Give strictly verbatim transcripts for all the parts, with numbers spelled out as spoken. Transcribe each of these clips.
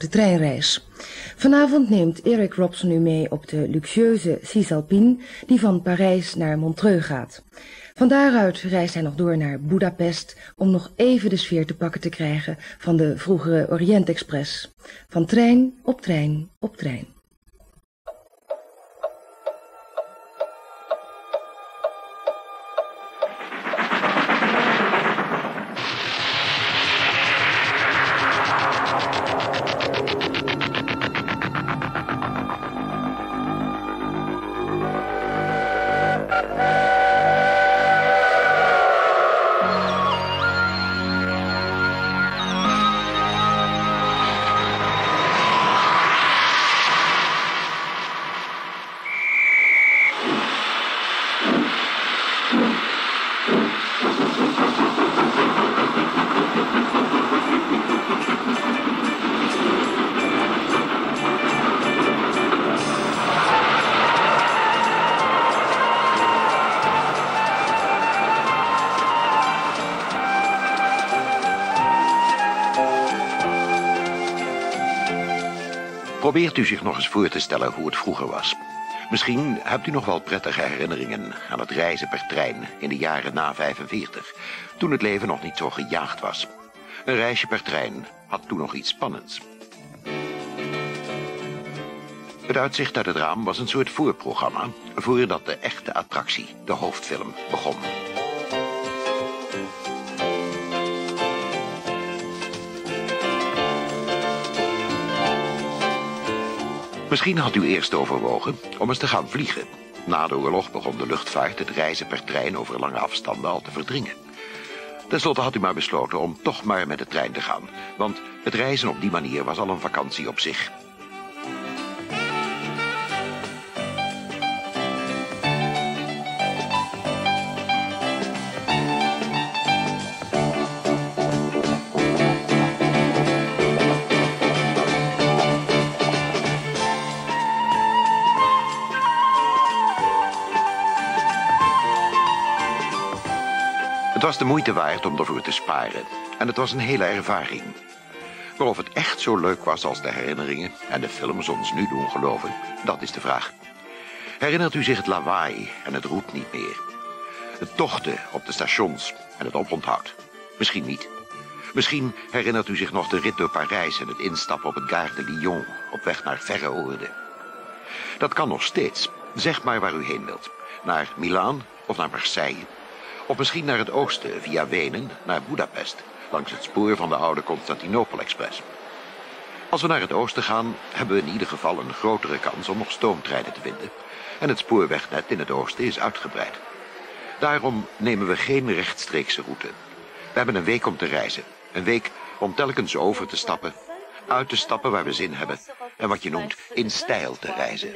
de treinreis. Vanavond neemt Eric Robson u mee op de luxueuze Cisalpine die van Parijs naar Montreux gaat. Van daaruit reist hij nog door naar Budapest om nog even de sfeer te pakken te krijgen van de vroegere Orient Express. Van trein op trein op trein. Probeert u zich nog eens voor te stellen hoe het vroeger was. Misschien hebt u nog wel prettige herinneringen aan het reizen per trein in de jaren na vijfenveertig, toen het leven nog niet zo gejaagd was. Een reisje per trein had toen nog iets spannends. Het uitzicht uit het raam was een soort voorprogramma voordat de echte attractie, de hoofdfilm, begon. Misschien had u eerst overwogen om eens te gaan vliegen. Na de oorlog begon de luchtvaart het reizen per trein over lange afstanden al te verdringen. Ten slotte had u maar besloten om toch maar met de trein te gaan, want het reizen op die manier was al een vakantie op zich. Het was de moeite waard om ervoor te sparen. En het was een hele ervaring. Maar of het echt zo leuk was als de herinneringen en de films ons nu doen geloven, dat is de vraag. Herinnert u zich het lawaai en het roet niet meer? Het tochten op de stations en het oponthoud? Misschien niet. Misschien herinnert u zich nog de rit door Parijs en het instappen op het Gare de Lyon op weg naar verre oorden. Dat kan nog steeds. Zeg maar waar u heen wilt. Naar Milaan of naar Marseille. Of misschien naar het oosten, via Wenen, naar Budapest, langs het spoor van de oude Constantinopel-express. Als we naar het oosten gaan, hebben we in ieder geval een grotere kans om nog stoomtreinen te vinden. En het spoorwegnet in het oosten is uitgebreid. Daarom nemen we geen rechtstreekse route. We hebben een week om te reizen. Een week om telkens over te stappen, uit te stappen waar we zin hebben. En wat je noemt in stijl te reizen.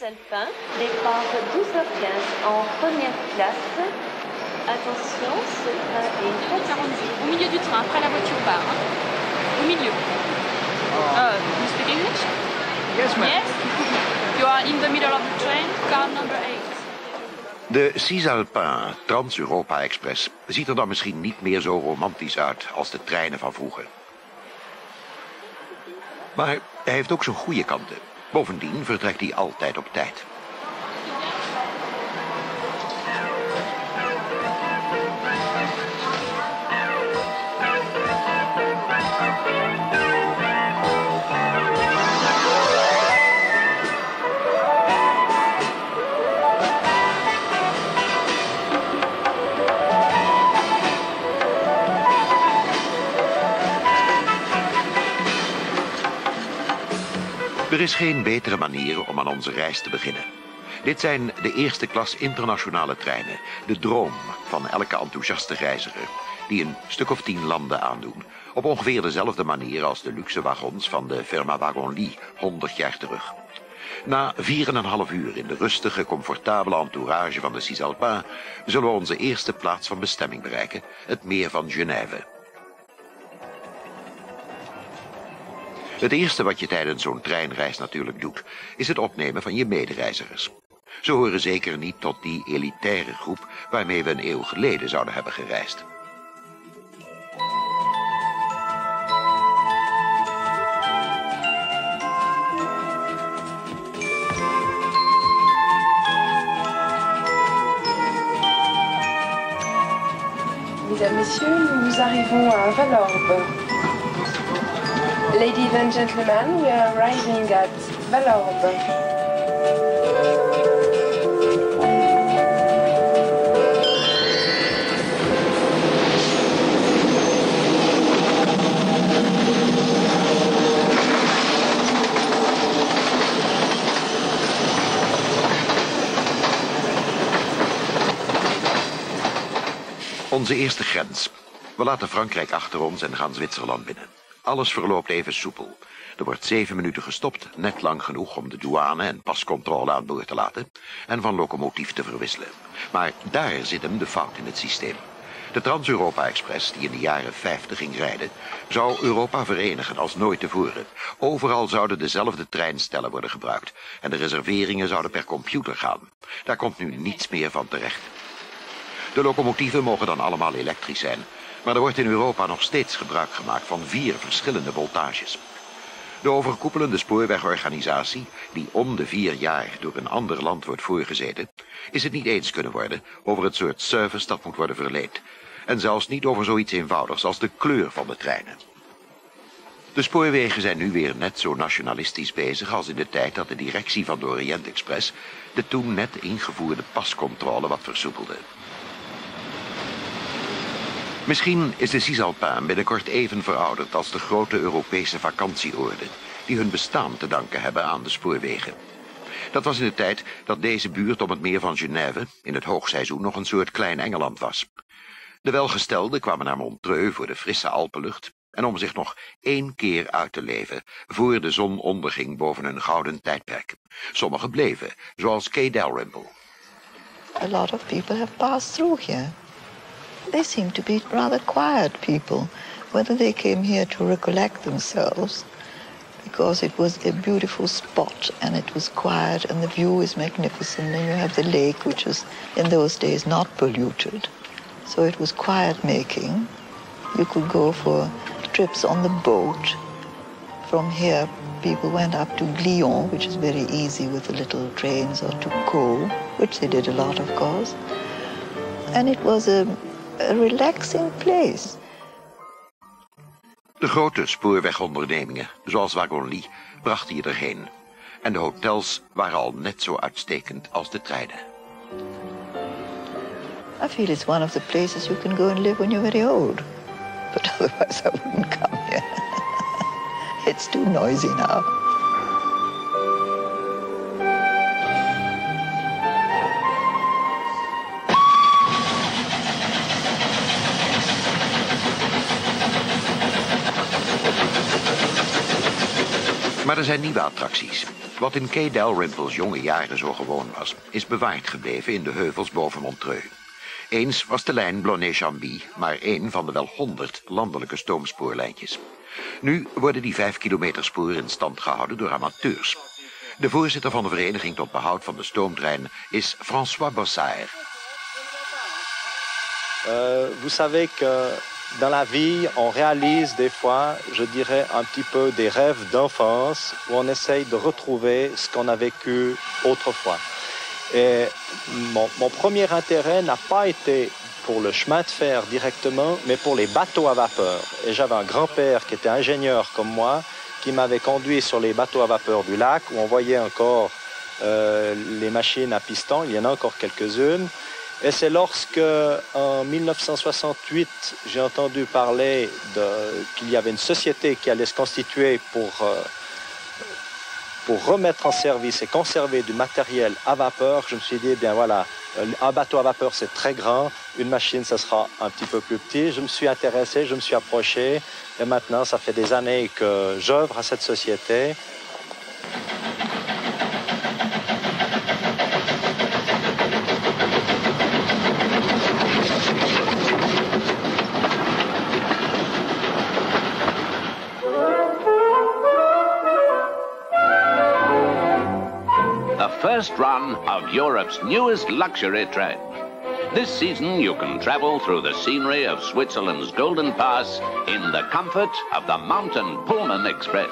Attention, ce train est quarante-deux. Au milieu du train, après la voiture part. Hein. Au milieu. Uh, you speak English? Yes, ma'am. Yes? You are in the middle of the train, car number eight. De Cisalpin Trans-Europa Express ziet er dan misschien niet meer zo romantisch uit als de treinen van vroeger. Maar hij heeft ook zijn goede kanten. Bovendien vertrekt hij altijd op tijd. Er is geen betere manier om aan onze reis te beginnen. Dit zijn de eerste klas internationale treinen. De droom van elke enthousiaste reiziger. Die een stuk of tien landen aandoen. Op ongeveer dezelfde manier als de luxe wagons van de firma Wagon-Lit honderd jaar terug. Na vier en een half uur in de rustige, comfortabele entourage van de Cisalpin zullen we onze eerste plaats van bestemming bereiken. Het meer van Genève. Het eerste wat je tijdens zo'n treinreis natuurlijk doet, is het opnemen van je medereizigers. Ze horen zeker niet tot die elitaire groep waarmee we een eeuw geleden zouden hebben gereisd. messieurs, nous arrivons à Vallorbe. Ladies and gentlemen, we are arriving at Vallorbe. Onze eerste grens. We laten Frankrijk achter ons en gaan Zwitserland binnen. Alles verloopt even soepel. Er wordt zeven minuten gestopt, net lang genoeg om de douane en pascontrole aan boord te laten en van locomotief te verwisselen. Maar daar zit hem de fout in het systeem. De Trans-Europa-express, die in de jaren vijftig ging rijden, zou Europa verenigen als nooit tevoren. Overal zouden dezelfde treinstellen worden gebruikt en de reserveringen zouden per computer gaan. Daar komt nu niets meer van terecht. De locomotieven mogen dan allemaal elektrisch zijn, maar er wordt in Europa nog steeds gebruik gemaakt van vier verschillende voltages. De overkoepelende spoorwegorganisatie, die om de vier jaar door een ander land wordt voorgezeten, is het niet eens kunnen worden over het soort service dat moet worden verleend. En zelfs niet over zoiets eenvoudigs als de kleur van de treinen. De spoorwegen zijn nu weer net zo nationalistisch bezig als in de tijd dat de directie van de Orient Express de toen net ingevoerde pascontrole wat versoepelde. Misschien is de Cisalpin binnenkort even verouderd als de grote Europese vakantieoorden, die hun bestaan te danken hebben aan de spoorwegen. Dat was in de tijd dat deze buurt om het meer van Genève in het hoogseizoen nog een soort klein Engeland was. De welgestelden kwamen naar Montreux voor de frisse Alpenlucht en om zich nog één keer uit te leven, voor de zon onderging boven een gouden tijdperk. Sommigen bleven, zoals Kay Dalrymple. A lot of people have passed through here. They seem to be rather quiet people, whether they came here to recollect themselves, because it was a beautiful spot and it was quiet and the view is magnificent and you have the lake, which was in those days not polluted. So it was quiet making. You could go for trips on the boat. From here, people went up to Glion, which is very easy with the little trains, or to Caux, which they did a lot, of course. And it was a A relaxing place. De grote spoorwegondernemingen, zoals Wagonlit, brachten je erheen. En de hotels waren al net zo uitstekend als de treinen. I feel it's one of the places you can go and live when you're very old. But otherwise I wouldn't come here. It's too noisy now. Maar er zijn nieuwe attracties. Wat in Kay Dalrymple's jonge jaren zo gewoon was, is bewaard gebleven in de heuvels boven Montreux. Eens was de lijn Blonay-Chambly maar één van de wel honderd landelijke stoomspoorlijntjes. Nu worden die vijf kilometer sporen in stand gehouden door amateurs. De voorzitter van de Vereniging tot Behoud van de Stoomtrein is François Bossard. Euh, vous savez que dans la vie, on réalise des fois, je dirais, un petit peu des rêves d'enfance où on essaye de retrouver ce qu'on a vécu autrefois. Et mon, mon premier intérêt n'a pas été pour le chemin de fer directement, mais pour les bateaux à vapeur. Et j'avais un grand-père qui était ingénieur comme moi, qui m'avait conduit sur les bateaux à vapeur du lac, où on voyait encore euh, les machines à piston, il y en a encore quelques-unes. Et c'est lorsque, en mille neuf cent soixante-huit, j'ai entendu parler qu'il y avait une société qui allait se constituer pour, euh, pour remettre en service et conserver du matériel à vapeur, je me suis dit, eh bien voilà, un bateau à vapeur c'est très grand, une machine ça sera un petit peu plus petit. Je me suis intéressé, je me suis approché, et maintenant ça fait des années que j'œuvre à cette société. First run of Europe's newest luxury train. This season you can travel through the scenery of Switzerland's Golden Pass in the comfort of the Mountain Pullman Express.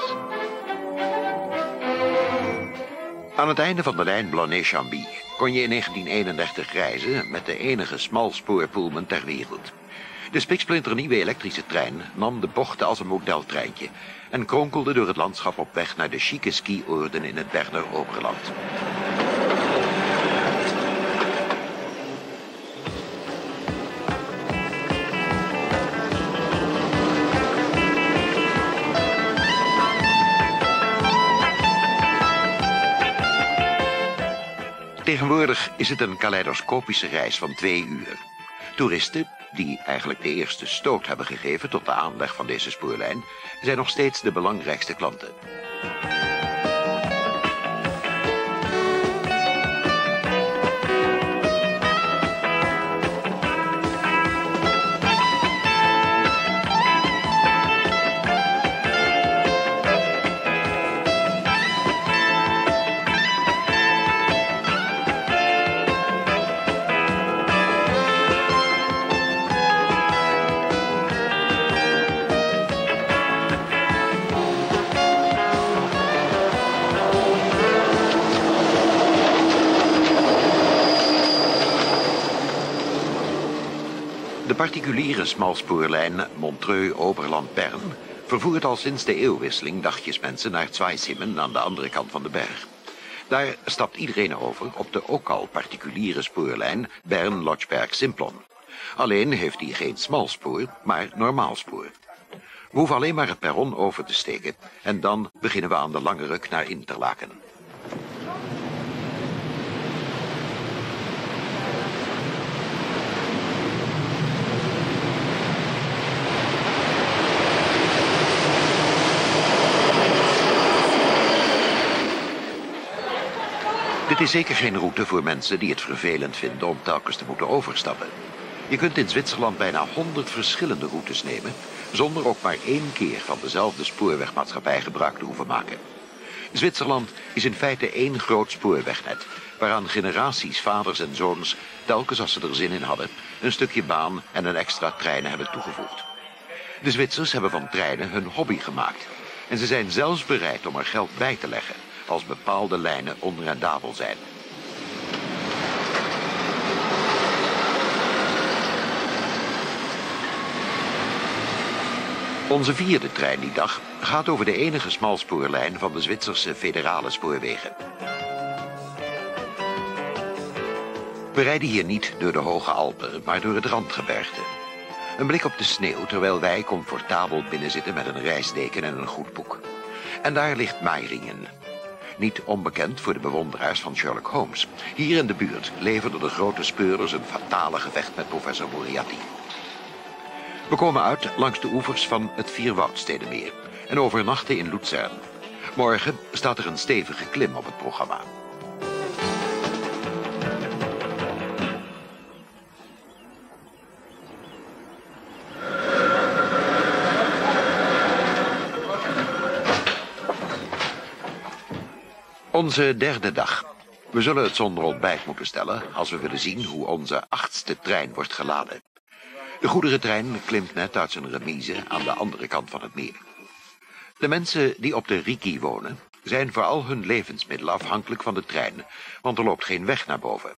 Aan het einde van de lijn Blonay-Chambly kon je in negentien eenendertig reizen met de enige smalspoorpullman ter wereld. De spiksplinternieuwe elektrische trein nam de bochten als een modeltreintje en kronkelde door het landschap op weg naar de chique skioorden in het Berner Oberland. Tegenwoordig is het een kaleidoscopische reis van twee uur. Toeristen, die eigenlijk de eerste stoot hebben gegeven tot de aanleg van deze spoorlijn, zijn nog steeds de belangrijkste klanten. De particuliere smalspoorlijn Montreux-Oberland-Bern vervoert al sinds de eeuwwisseling dagjesmensen naar Zweisimmen aan de andere kant van de berg. Daar stapt iedereen over op de ook al particuliere spoorlijn Bern-Lochberg-Simplon. Alleen heeft die geen smalspoor, maar normaalspoor. We hoeven alleen maar het perron over te steken en dan beginnen we aan de lange ruk naar Interlaken. Dit is zeker geen route voor mensen die het vervelend vinden om telkens te moeten overstappen. Je kunt in Zwitserland bijna honderd verschillende routes nemen, zonder ook maar één keer van dezelfde spoorwegmaatschappij gebruik te hoeven maken. Zwitserland is in feite één groot spoorwegnet, waaraan generaties vaders en zoons, telkens als ze er zin in hadden, een stukje baan en een extra treinen hebben toegevoegd. De Zwitsers hebben van treinen hun hobby gemaakt en ze zijn zelfs bereid om er geld bij te leggen als bepaalde lijnen onrendabel zijn. Onze vierde trein die dag gaat over de enige smalspoorlijn van de Zwitserse federale spoorwegen. We rijden hier niet door de Hoge Alpen, maar door het Randgebergte. Een blik op de sneeuw terwijl wij comfortabel binnenzitten met een reisdeken en een goed boek. En daar ligt Meiringen. Niet onbekend voor de bewonderaars van Sherlock Holmes. Hier in de buurt leverden de grote speurders een fatale gevecht met professor Moriarty. We komen uit langs de oevers van het Vierwoudstedenmeer en overnachten in Luzern. Morgen staat er een stevige klim op het programma. Onze derde dag. We zullen het zonder ontbijt moeten stellen als we willen zien hoe onze achtste trein wordt geladen. De goederentrein klimt net uit zijn remise aan de andere kant van het meer. De mensen die op de Rigi wonen zijn voor al hun levensmiddelen afhankelijk van de trein, want er loopt geen weg naar boven.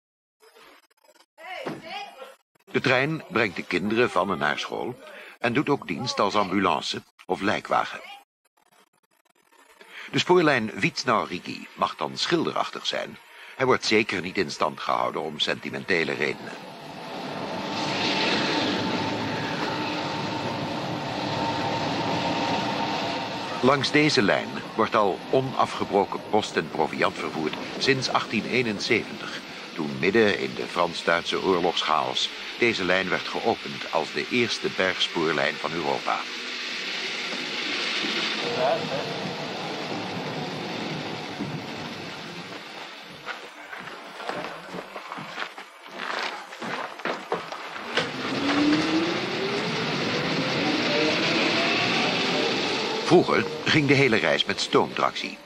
De trein brengt de kinderen van en naar school en doet ook dienst als ambulance of lijkwagen. De spoorlijn Witznau-Rigi mag dan schilderachtig zijn. Hij wordt zeker niet in stand gehouden om sentimentele redenen. Langs deze lijn wordt al onafgebroken post en proviand vervoerd sinds achttien eenenzeventig, toen midden in de Frans-Duitse oorlogschaos deze lijn werd geopend als de eerste bergspoorlijn van Europa. Vroeger ging de hele reis met stoomtractie.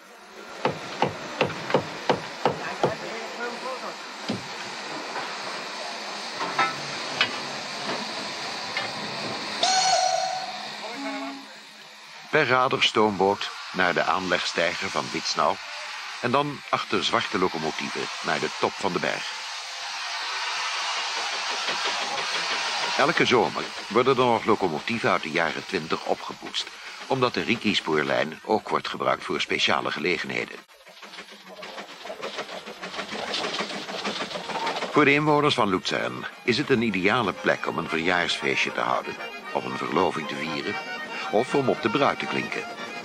Per raderstoomboot naar de aanlegsteiger van Witznau en dan achter zwarte locomotieven naar de top van de berg. Elke zomer worden er nog locomotieven uit de jaren twintig opgepoetst, omdat de Riki-spoorlijn ook wordt gebruikt voor speciale gelegenheden. Voor de inwoners van Luzern is het een ideale plek om een verjaarsfeestje te houden, of een verloving te vieren, of om op de bruid te klinken.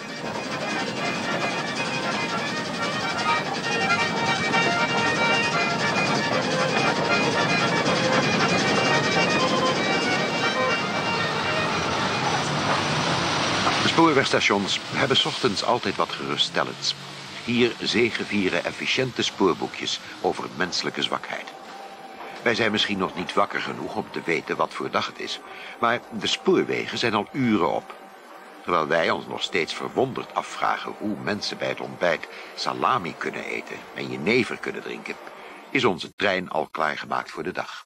De spoorwegstations hebben 's ochtends altijd wat geruststellends. Hier zegevieren efficiënte spoorboekjes over menselijke zwakheid. Wij zijn misschien nog niet wakker genoeg om te weten wat voor dag het is, maar de spoorwegen zijn al uren op. Terwijl wij ons nog steeds verwonderd afvragen hoe mensen bij het ontbijt salami kunnen eten en jenever kunnen drinken, is onze trein al klaargemaakt voor de dag.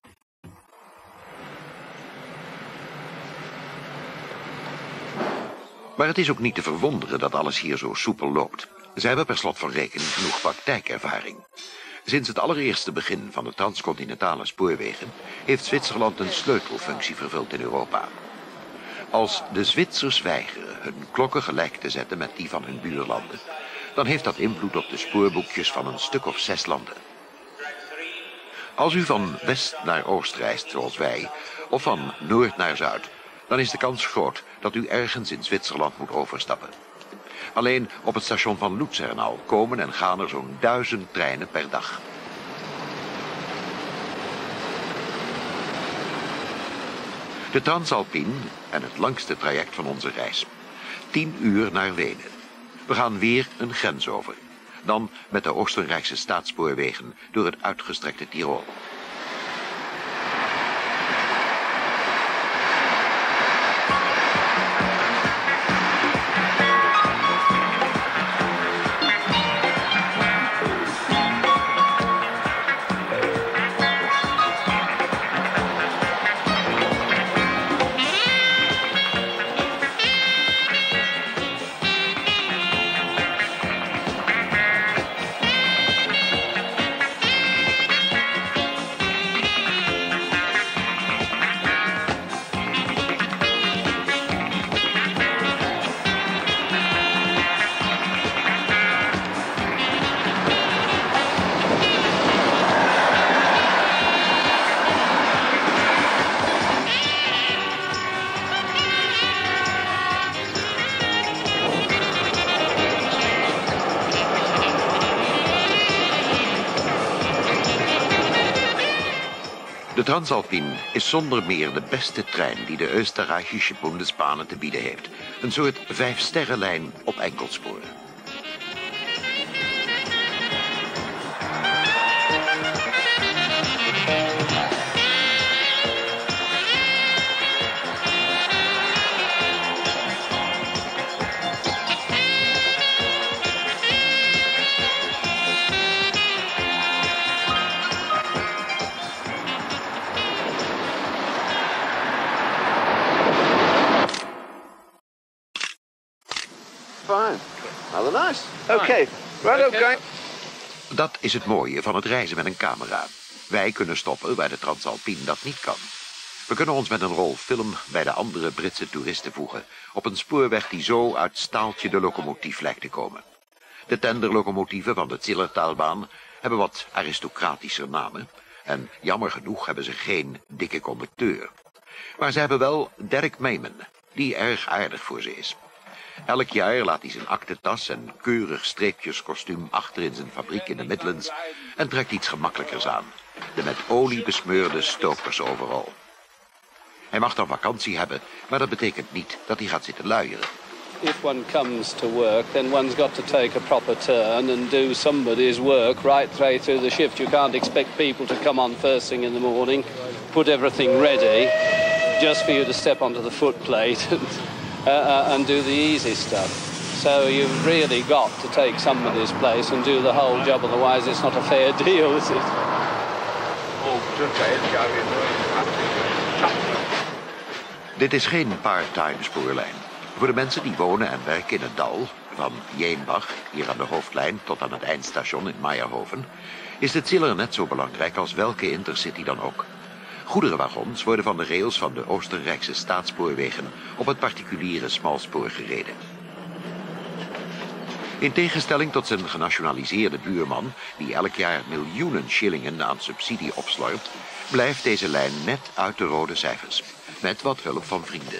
Maar het is ook niet te verwonderen dat alles hier zo soepel loopt. Ze hebben per slot van rekening genoeg praktijkervaring. Sinds het allereerste begin van de transcontinentale spoorwegen heeft Zwitserland een sleutelfunctie vervuld in Europa. Als de Zwitsers weigeren hun klokken gelijk te zetten met die van hun buurlanden, dan heeft dat invloed op de spoorboekjes van een stuk of zes landen. Als u van west naar oost reist, zoals wij, of van noord naar zuid, dan is de kans groot dat u ergens in Zwitserland moet overstappen. Alleen op het station van Luzern al komen en gaan er zo'n duizend treinen per dag. De Transalpine en het langste traject van onze reis. Tien uur naar Wenen. We gaan weer een grens over. Dan met de Oostenrijkse staatsspoorwegen door het uitgestrekte Tirol. De Transalpine is zonder meer de beste trein die de Österreichische Bundesbahnen te bieden heeft. Een soort vijfsterrenlijn op enkelsporen. Fine. Rather nice. Okay. Right, okay. Dat is het mooie van het reizen met een camera. Wij kunnen stoppen waar de Transalpine dat niet kan. We kunnen ons met een rol film bij de andere Britse toeristen voegen, op een spoorweg die zo uit staaltje de locomotief lijkt te komen. De tenderlocomotieven van de Zillertalbaan hebben wat aristocratischer namen, en jammer genoeg hebben ze geen dikke conducteur. Maar ze hebben wel Derek Mayman, die erg aardig voor ze is. Elk jaar laat hij zijn aktentas en keurig streepjeskostuum achter in zijn fabriek in de Midlands en trekt iets gemakkelijkers aan, de met olie besmeurde stokers overal. Hij mag dan vakantie hebben, maar dat betekent niet dat hij gaat zitten luieren. If one comes to work, then one's got to take a proper turn and do somebody's work right through through the shift. You can't expect people to come on first thing in the morning, put everything ready, just for you to step onto the footplate and, uh, uh, and do the easy stuff. So you've really got to take somebody's place and do the whole job, otherwise it's not a fair deal, is it? Dit is geen part-time spoorlijn. Voor de mensen die wonen en werken in het dal, van Jeenbach, hier aan de hoofdlijn, tot aan het eindstation in Meijerhoven, is het Ziller net zo belangrijk als welke intercity dan ook. Goederenwagons worden van de rails van de Oostenrijkse staatsspoorwegen op het particuliere smalspoor gereden. In tegenstelling tot zijn genationaliseerde buurman, die elk jaar miljoenen shillingen aan subsidie opslorpt, blijft deze lijn net uit de rode cijfers, met wat hulp van vrienden.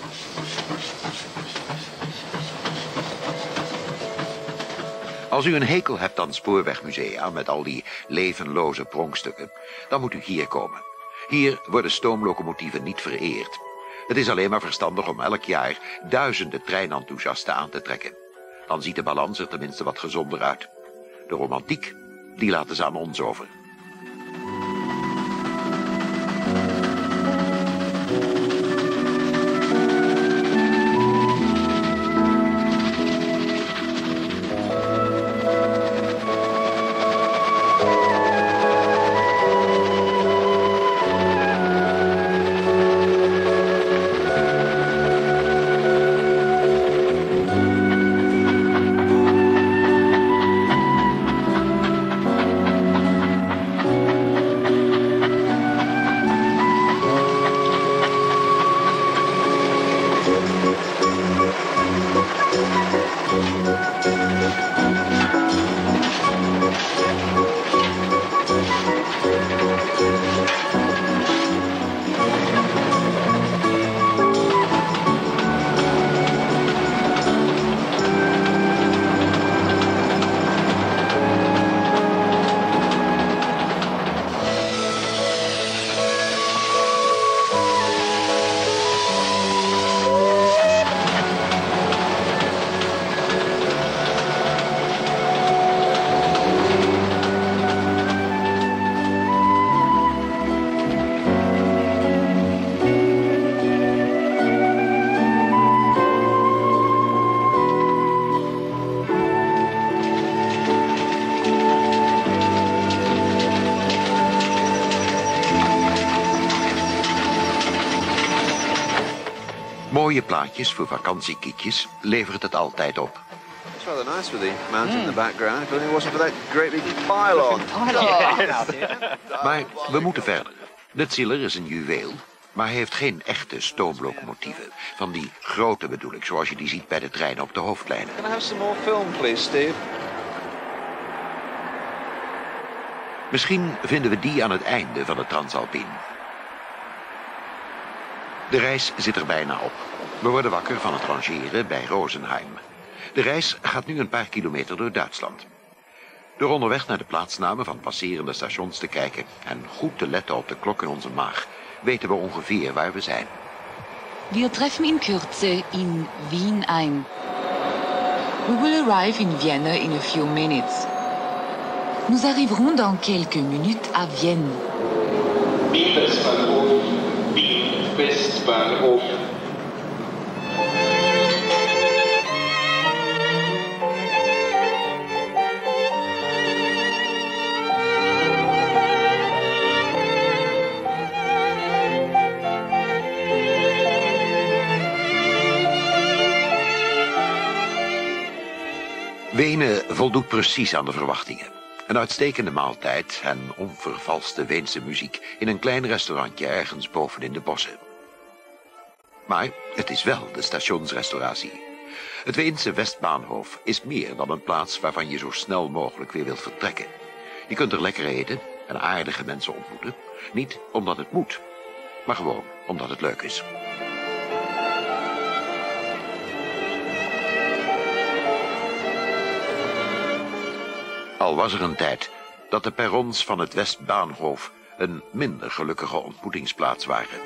Als u een hekel hebt aan spoorwegmusea met al die levenloze pronkstukken, dan moet u hier komen. Hier worden stoomlocomotieven niet vereerd. Het is alleen maar verstandig om elk jaar duizenden treinenthousiasten aan te trekken. Dan ziet de balans er tenminste wat gezonder uit. De romantiek, die laten ze aan ons over. Mooie plaatjes voor vakantiekiekjes levert het altijd op. It's rather nice with the mountain in the background. If only it wasn't for that great big pylon. Maar we moeten verder. De Ziller is een juweel, maar heeft geen echte stoomlocomotieven. Van die grote bedoel ik, zoals je die ziet bij de treinen op de hoofdlijnen. Can I have some more film, please, Steve? Misschien vinden we die aan het einde van de Transalpine. De reis zit er bijna op. We worden wakker van het rangeren bij Rosenheim. De reis gaat nu een paar kilometer door Duitsland. Door onderweg naar de plaatsnamen van passerende stations te kijken en goed te letten op de klok in onze maag, weten we ongeveer waar we zijn. Wir treffen in Kürze in Wien ein. We will arrive in Vienna in a few minutes. Nous arriverons dans quelques minutes à Vienne. Wien Westbahnhof, Wien Westbahnhof. Wenen voldoet precies aan de verwachtingen. Een uitstekende maaltijd en onvervalste Weense muziek in een klein restaurantje ergens bovenin de bossen. Maar het is wel de stationsrestauratie. Het Weense Westbahnhof is meer dan een plaats waarvan je zo snel mogelijk weer wilt vertrekken. Je kunt er lekker eten en aardige mensen ontmoeten. Niet omdat het moet, maar gewoon omdat het leuk is. Al was er een tijd dat de perrons van het Westbahnhof een minder gelukkige ontmoetingsplaats waren.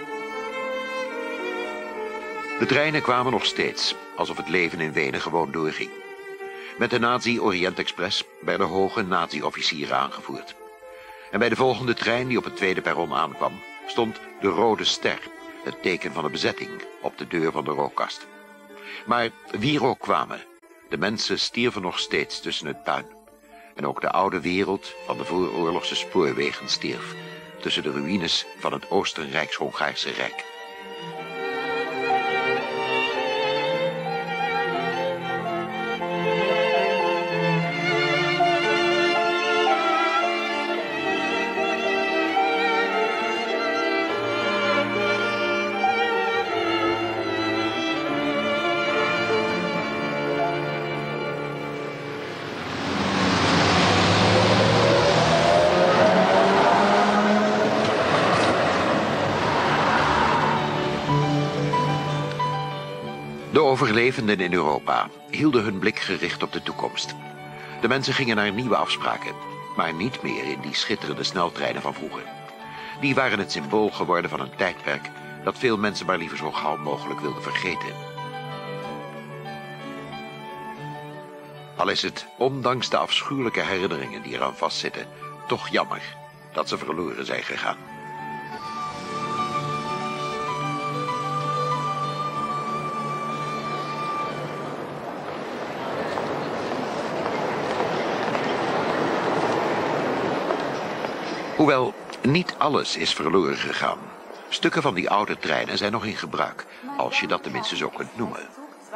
De treinen kwamen nog steeds, alsof het leven in Wenen gewoon doorging. Met de Nazi-Orient Express werden hoge nazi-officieren aangevoerd. En bij de volgende trein die op het tweede perron aankwam, stond de Rode Ster, het teken van de bezetting, op de deur van de rookkast. Maar wie er ook kwamen, de mensen stierven nog steeds tussen het puin. En ook de oude wereld van de vooroorlogse spoorwegen stierf tussen de ruïnes van het Oostenrijks-Hongaarse Rijk. overlevenden in Europa hielden hun blik gericht op de toekomst. De mensen gingen naar nieuwe afspraken, maar niet meer in die schitterende sneltreinen van vroeger. Die waren het symbool geworden van een tijdperk dat veel mensen maar liever zo gauw mogelijk wilden vergeten. Al is het, ondanks de afschuwelijke herinneringen die eraan vastzitten, toch jammer dat ze verloren zijn gegaan. Hoewel niet alles is verloren gegaan. Stukken van die oude treinen zijn nog in gebruik, als je dat tenminste zo kunt noemen.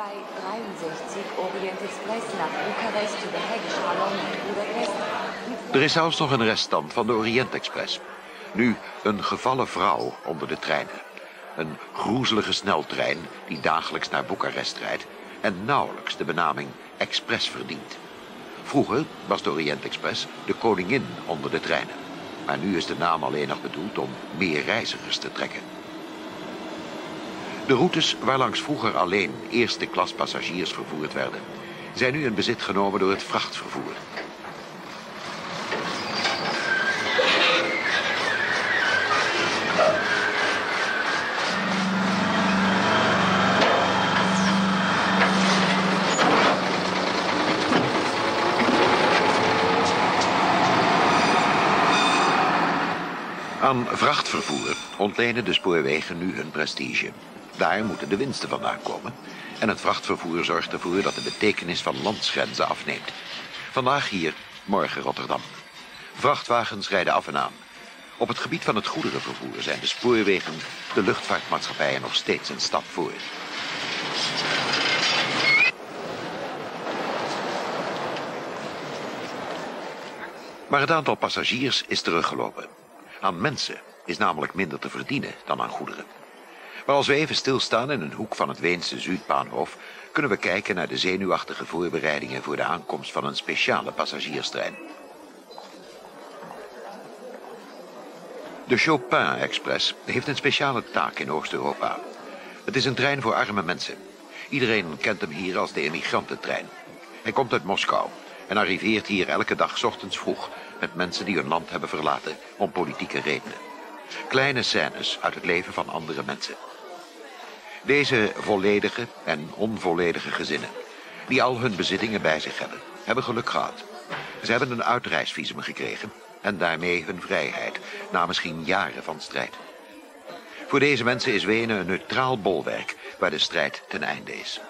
Er is zelfs nog een reststand van de Orient Express. Nu een gevallen vrouw onder de treinen. Een groezelige sneltrein die dagelijks naar Boekarest rijdt en nauwelijks de benaming Express verdient. Vroeger was de Orient Express de koningin onder de treinen. Maar nu is de naam alleen nog bedoeld om meer reizigers te trekken. De routes waarlangs vroeger alleen eerste klas passagiers vervoerd werden, zijn nu in bezit genomen door het vrachtvervoer. Aan vrachtvervoer ontlenen de spoorwegen nu hun prestige. Daar moeten de winsten vandaan komen. En het vrachtvervoer zorgt ervoor dat de betekenis van landsgrenzen afneemt. Vandaag hier, morgen Rotterdam. Vrachtwagens rijden af en aan. Op het gebied van het goederenvervoer zijn de spoorwegen de luchtvaartmaatschappijen nog steeds een stap voor. Maar het aantal passagiers is teruggelopen. Aan mensen is namelijk minder te verdienen dan aan goederen. Maar als we even stilstaan in een hoek van het Weense Zuidbahnhof, kunnen we kijken naar de zenuwachtige voorbereidingen voor de aankomst van een speciale passagierstrein. De Chopin Express heeft een speciale taak in Oost-Europa. Het is een trein voor arme mensen. Iedereen kent hem hier als de emigrantentrein. Hij komt uit Moskou en arriveert hier elke dag 's ochtends vroeg met mensen die hun land hebben verlaten om politieke redenen. Kleine scènes uit het leven van andere mensen. Deze volledige en onvolledige gezinnen, die al hun bezittingen bij zich hebben, hebben geluk gehad. Ze hebben een uitreisvisum gekregen en daarmee hun vrijheid, na misschien jaren van strijd. Voor deze mensen is Wenen een neutraal bolwerk waar de strijd ten einde is.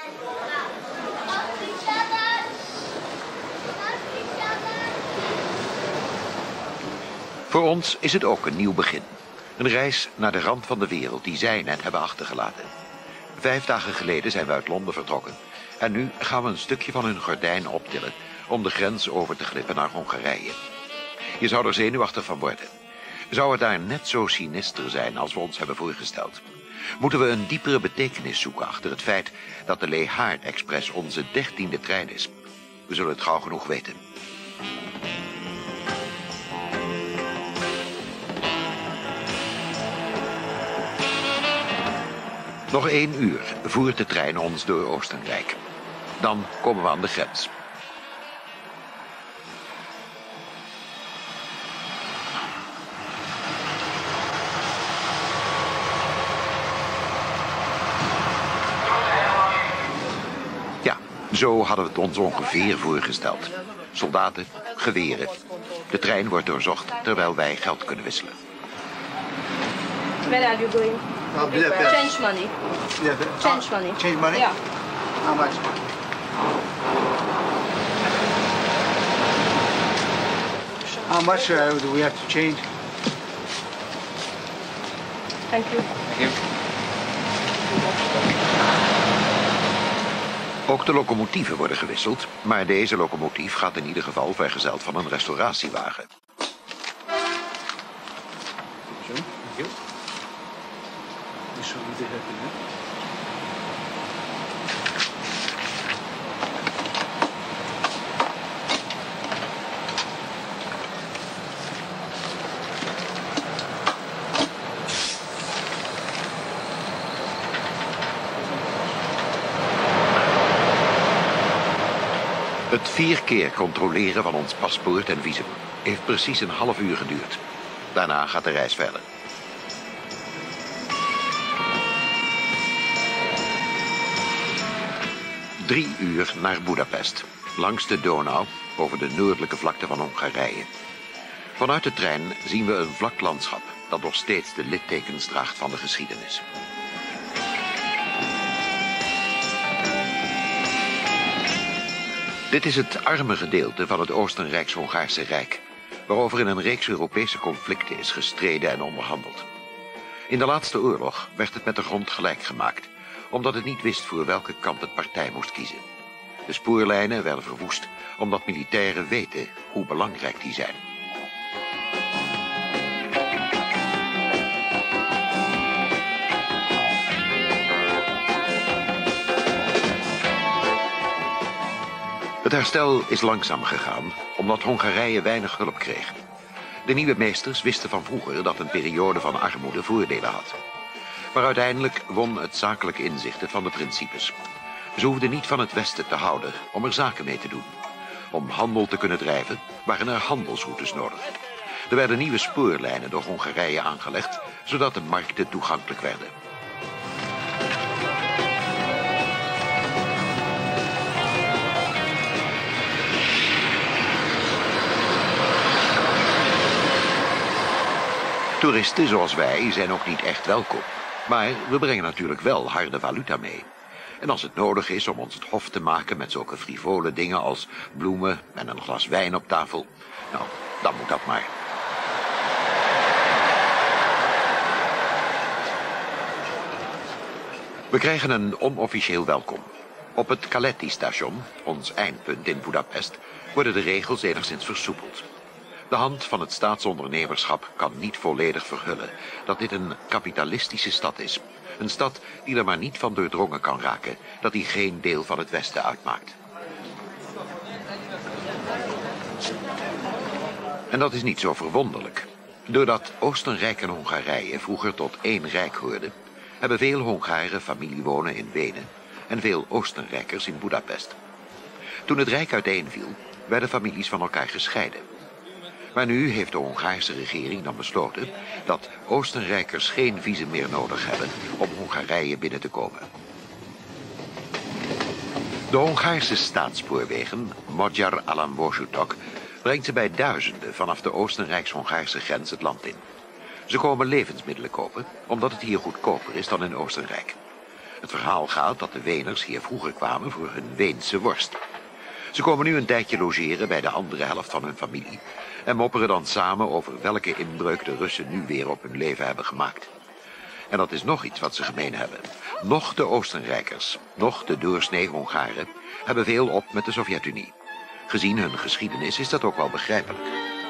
Voor ons is het ook een nieuw begin. Een reis naar de rand van de wereld die zij net hebben achtergelaten. Vijf dagen geleden zijn we uit Londen vertrokken. En nu gaan we een stukje van hun gordijn optillen om de grens over te glippen naar Hongarije. Je zou er zenuwachtig van worden. Zou het daar net zo sinister zijn als we ons hebben voorgesteld? Moeten we een diepere betekenis zoeken achter het feit dat de Lehaard Express onze dertiende trein is? We zullen het gauw genoeg weten. Nog één uur voert de trein ons door Oostenrijk. Dan komen we aan de grens. Ja, zo hadden we het ons ongeveer voorgesteld. Soldaten, geweren. De trein wordt doorzocht terwijl wij geld kunnen wisselen. Where are you going? Oh, Budapest. Change money. Yeah, but, Change uh, money. Change money? Yeah. How much? How much uh, do we have to change? Thank you. Thank you. Ook de locomotieven worden gewisseld, maar deze locomotief gaat in ieder geval vergezeld van een restauratiewagen. Thank you. This one we have here. Het vier keer controleren van ons paspoort en visum heeft precies een half uur geduurd. Daarna gaat de reis verder. Drie uur naar Budapest, langs de Donau, over de noordelijke vlakte van Hongarije. Vanuit de trein zien we een vlak landschap dat nog steeds de littekens draagt van de geschiedenis. Dit is het arme gedeelte van het Oostenrijks-Hongaarse Rijk, waarover in een reeks Europese conflicten is gestreden en onderhandeld. In de laatste oorlog werd het met de grond gelijk gemaakt, omdat het niet wist voor welke kant het partij moest kiezen. De spoorlijnen werden verwoest, omdat militairen weten hoe belangrijk die zijn. Het herstel is langzaam gegaan, omdat Hongarije weinig hulp kreeg. De nieuwe meesters wisten van vroeger dat een periode van armoede voordelen had. Maar uiteindelijk won het zakelijke inzichten van de principes. Ze hoefden niet van het Westen te houden om er zaken mee te doen. Om handel te kunnen drijven waren er handelsroutes nodig. Er werden nieuwe spoorlijnen door Hongarije aangelegd, zodat de markten toegankelijk werden. Toeristen zoals wij zijn ook niet echt welkom. Maar we brengen natuurlijk wel harde valuta mee. En als het nodig is om ons het hof te maken met zulke frivole dingen als bloemen en een glas wijn op tafel, nou, dan moet dat maar. We krijgen een onofficieel welkom. Op het Kaleti-station, ons eindpunt in Budapest, worden de regels enigszins versoepeld. De hand van het staatsondernemerschap kan niet volledig verhullen dat dit een kapitalistische stad is. Een stad die er maar niet van doordrongen kan raken dat die geen deel van het Westen uitmaakt. En dat is niet zo verwonderlijk. Doordat Oostenrijk en Hongarije vroeger tot één rijk hoorden, hebben veel Hongaren familie wonen in Wenen en veel Oostenrijkers in Budapest. Toen het rijk uiteenviel, werden families van elkaar gescheiden. Maar nu heeft de Hongaarse regering dan besloten dat Oostenrijkers geen visum meer nodig hebben om Hongarije binnen te komen. De Hongaarse staatsspoorwegen, Magyar Államvasutak, brengt ze bij duizenden vanaf de Oostenrijks-Hongaarse grens het land in. Ze komen levensmiddelen kopen, omdat het hier goedkoper is dan in Oostenrijk. Het verhaal gaat dat de Weners hier vroeger kwamen voor hun Weense worst. Ze komen nu een tijdje logeren bij de andere helft van hun familie en mopperen dan samen over welke inbreuk de Russen nu weer op hun leven hebben gemaakt. En dat is nog iets wat ze gemeen hebben. Nog de Oostenrijkers, nog de doorsnee Hongaren hebben veel op met de Sovjet-Unie. Gezien hun geschiedenis is dat ook wel begrijpelijk.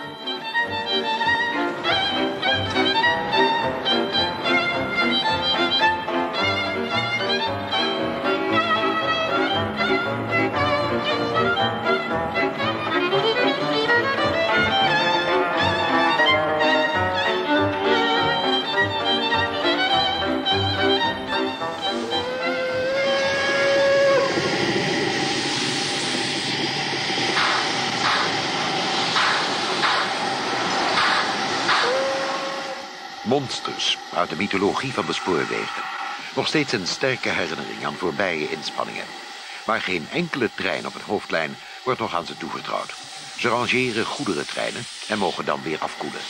Monsters uit de mythologie van de spoorwegen. Nog steeds een sterke herinnering aan voorbije inspanningen. Maar geen enkele trein op een hoofdlijn wordt nog aan ze toevertrouwd. Ze rangeren goederentreinen en mogen dan weer afkoelen.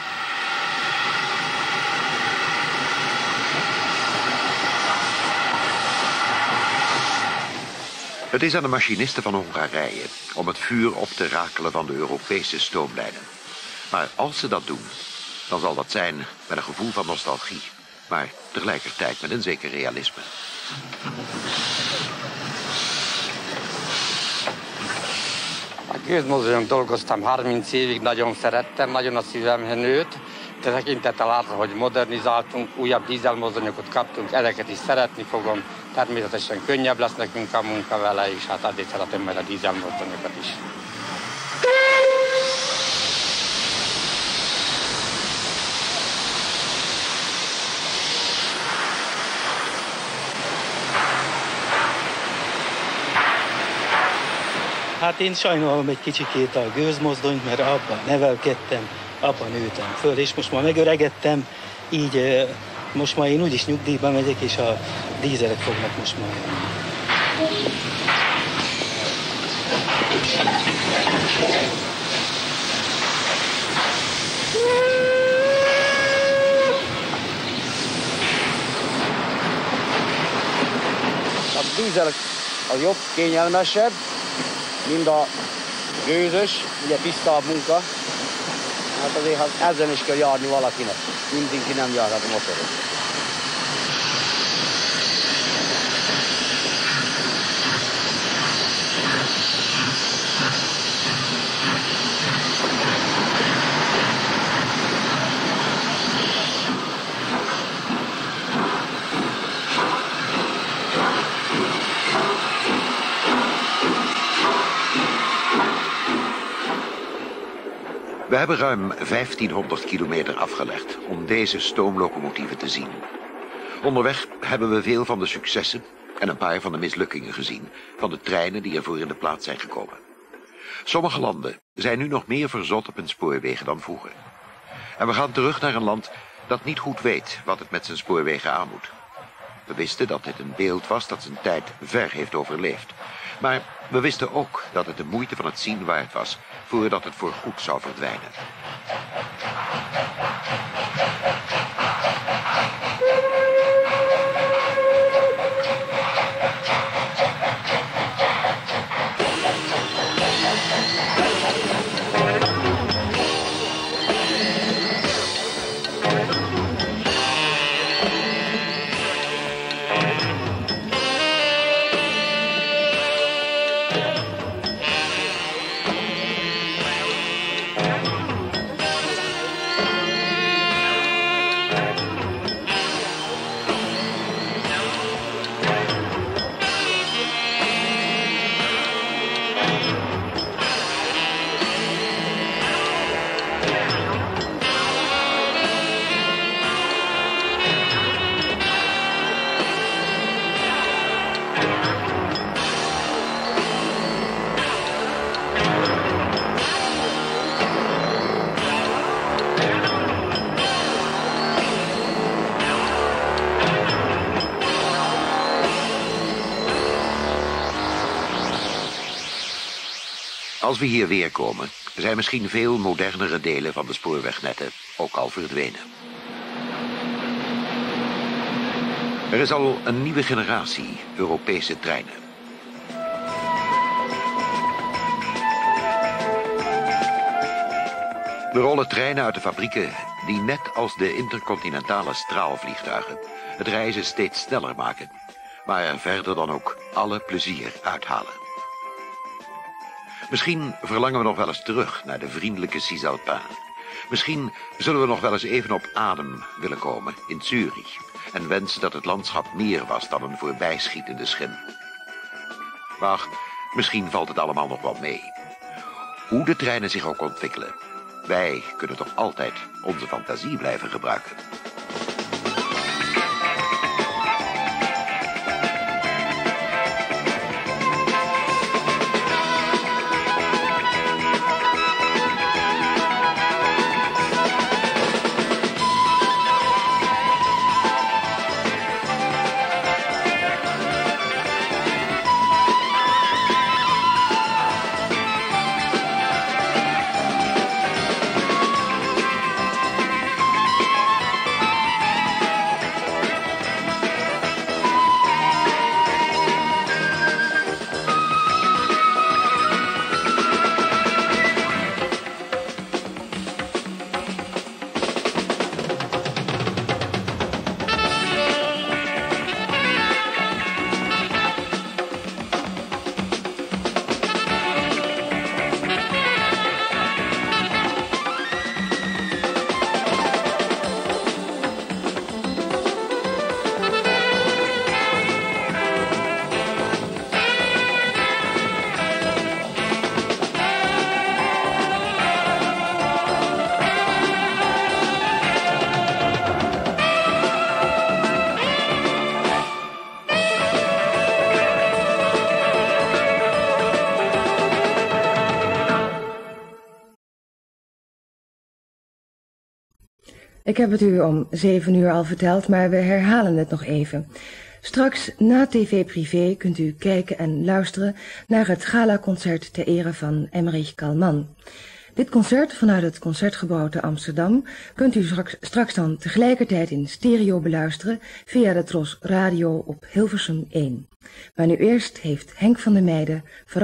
Het is aan de machinisten van Hongarije om het vuur op te rakelen van de Europese stoomlijnen. Maar als ze dat doen, dan zal dat zijn met een gevoel van nostalgie, maar tegelijkertijd met een zeker realisme. A gőzmozdonyon dolgoztam harminc évig, nagyon szerettem, nagyon a szívemhez nőtt. De tekintettel arra, hogy modernizáltunk, újabb dízelmozdonyokat kaptunk, ezeket is szeretni fogom. Természetesen könnyebb lesz nekünk a munka vele, és hát azért szeretem majd a dízelmozdonyokat is. Hát én sajnálom egy kicsikét a gőzmozdonyt, mert abban nevelkedtem, abban nőttem föl, és most már megöregedtem, így most már én úgyis nyugdíjba megyek, és a dízelek fognak most már jönni. A dízel az jobb, kényelmesebb, mint a gőzös, ugye tisztább munka. Hát azért hát ezen is kell járni valakinek. Mindenki nem járhat a motoron. We hebben ruim vijftienhonderd kilometer afgelegd om deze stoomlocomotieven te zien. Onderweg hebben we veel van de successen en een paar van de mislukkingen gezien van de treinen die ervoor in de plaats zijn gekomen. Sommige landen zijn nu nog meer verzot op hun spoorwegen dan vroeger. En we gaan terug naar een land dat niet goed weet wat het met zijn spoorwegen aan moet. We wisten dat dit een beeld was dat zijn tijd ver heeft overleefd. Maar we wisten ook dat het de moeite van het zien waard was voordat het voorgoed zou verdwijnen. Als we hier weer komen, zijn misschien veel modernere delen van de spoorwegnetten ook al verdwenen. Er is al een nieuwe generatie Europese treinen. We rollen treinen uit de fabrieken die net als de intercontinentale straalvliegtuigen het reizen steeds sneller maken, maar er verder dan ook alle plezier uithalen. Misschien verlangen we nog wel eens terug naar de vriendelijke Cisalpin. Misschien zullen we nog wel eens even op adem willen komen in Zurich en wensen dat het landschap meer was dan een voorbijschietende schim. Maar misschien valt het allemaal nog wel mee. Hoe de treinen zich ook ontwikkelen, wij kunnen toch altijd onze fantasie blijven gebruiken. Ik heb het u om zeven uur al verteld, maar we herhalen het nog even. Straks na T V Privé kunt u kijken en luisteren naar het galaconcert ter ere van Emmerich Kalman. Dit concert vanuit het Concertgebouw te Amsterdam kunt u straks, straks dan tegelijkertijd in stereo beluisteren via de Tros Radio op Hilversum één. Maar nu eerst heeft Henk van der Meijden